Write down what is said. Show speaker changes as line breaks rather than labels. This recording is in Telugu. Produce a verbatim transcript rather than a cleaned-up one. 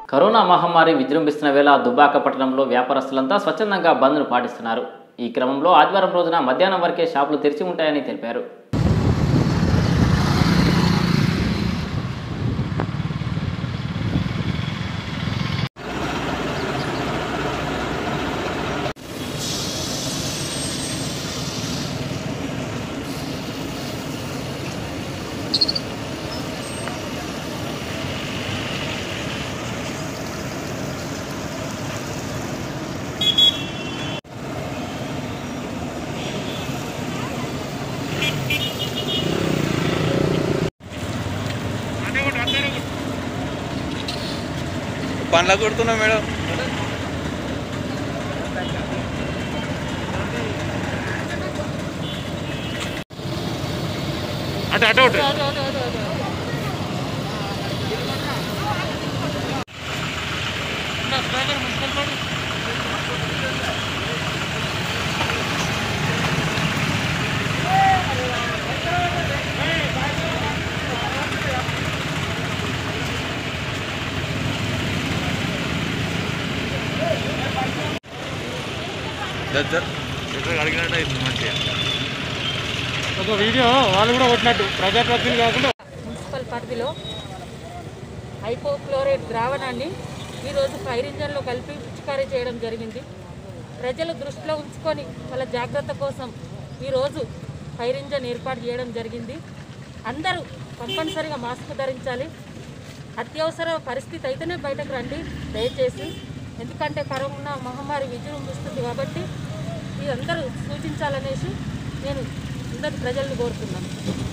కరోనా మహమ్మారి విజృంభిస్తున్న వేళ దుబ్బాక పట్టణంలో వ్యాపారస్తులంతా స్వచ్ఛందంగా బంద్ను పాటిస్తున్నారు. ఈ క్రమంలో ఆదివారం రోజున మధ్యాహ్నం వరకే షాపులు తెరిచి ఉంటాయని తెలిపారు.
పండ్ల కొడుతున్నా మేడం అటు అటు అటు అడిగినట్టు అవుతుంది మంచిగా
ఒక వీడియో వాళ్ళు కూడా కొట్టినట్టు ప్రజాప్రతినిధి కాకుండా
మున్సిపల్ పరిధిలో హైపోక్లోరైడ్ ద్రావణాన్ని ఈరోజు ఫైర్ ఇంజన్లో కలిపి పిచికారీ చేయడం జరిగింది. ప్రజలు దృష్టిలో ఉంచుకొని వాళ్ళ జాగ్రత్త కోసం ఈరోజు ఫైర్ ఇంజన్ ఏర్పాటు చేయడం జరిగింది. అందరూ కంపల్సరీగా మాస్క్ ధరించాలి. అత్యవసర పరిస్థితి అయితేనే బయటకు రండి దయచేసి, ఎందుకంటే కరోనా మహమ్మారి విజృంభిస్తుంది కాబట్టి ఇది అందరూ సూచించాలనేసి నేను అందరి ప్రజలను కోరుతున్నాను.